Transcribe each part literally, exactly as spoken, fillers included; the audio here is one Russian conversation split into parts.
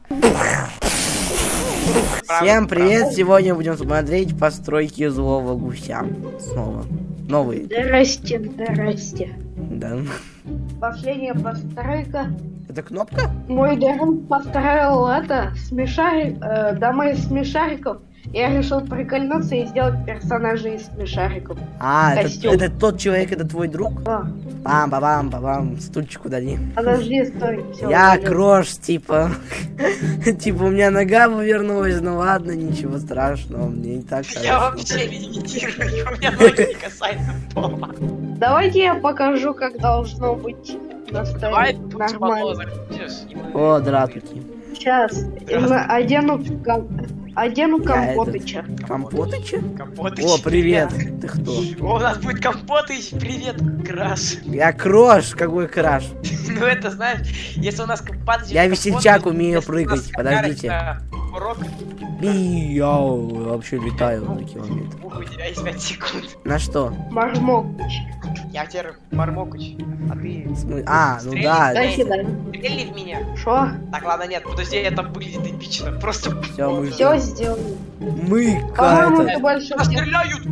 Всем привет! Сегодня будем смотреть постройки злого гуся. Снова. Новые. Здрасте, здрасте. Да. Последняя постройка. Это кнопка? Мой друг построил это, смешарик, э, дома из смешариков. Я решил прикольнуться и сделать персонажей из смешариков. А, это, это тот человек, это твой друг? Да. Пам, пам, пам, пам, стульчик удали. Подожди, стой. Все, Я удалил. Крош, типа. Типа у меня нога повернулась, ну ладно, ничего страшного, мне не так хорошо. Я вообще не имитирую, у меня ноги не касаются пола. Давайте я покажу, как должно быть на Давай столе. тут Нормально. О, здравствуйте. Сейчас. Одену, ком... Одену Компотыча. Компотыча? Компотыч. О, привет. Ты кто? О, у нас будет Компотыч. Привет, Краш. Я Крош, какой Краш? Ну это, знаешь, если у нас Компотыч... Я весельчак, умею прыгать, подождите. Урок. И я вообще летаю за километр. У тебя есть пять секунд. На что? Мармокыч. Я теперь Мармокыч, а ты... Смы... А, ну Стрельни, да. Дай сюда. Стрельни в меня. Шо? Так, ладно, нет, подожди, это выглядит эпично. Просто... Все, мы Все сделал. Мы По-моему, это... ты больше Нас всех. стреляют!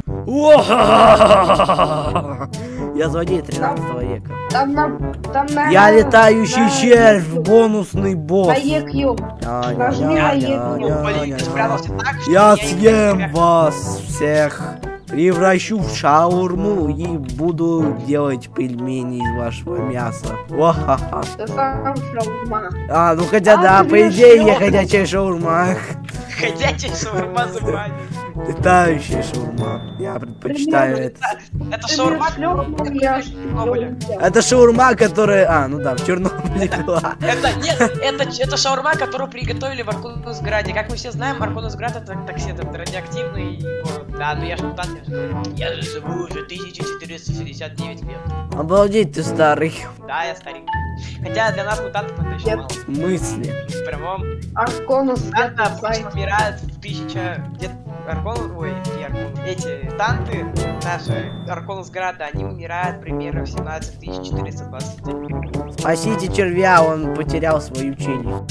Я злодей тринадцатого века. Там на... Там на... Я летающий на- червь, бонусный босс. На Е Q. Нажми на Е Q. Блин, ты спрятался так, что Я не съем тебя- вас всех, превращу в шаурму и буду делать пельмени из вашего мяса. Ва-ха-ха. Ты сам шаурма. А, ну хотя А, да, ты по идее я шлёпка. ходячая шаурма. Ходячая шаурма зубами. Летающая шаурма. Я предпочитаю это. Это Ты шаурма? мне шлёпку, я Чернобыля. шлёпку. Это шаурма, которая... А, ну да, в Чернобыле была. Это нет, это, это шаурма, которую приготовили в Арконусграде. Как мы все знаем, Арконусград это такси, это радиоактивный город. Да, ну я ж мутант, я же Я же живу уже тысяча четыреста шестьдесят девять лет. Обалдеть, ты старый. Да, я старик. Хотя для нас мутантов это еще Нет. мало. В смысле? В прямом. Арконус, Мутанты это сайт. обычно умирают в тысяча... Где Аркон... Ой, не Аркон. Эти танты наши Арконусграда, они умирают примерно в семнадцать тысяч четыреста двадцать один. Спасите червя, он потерял свою челюсть.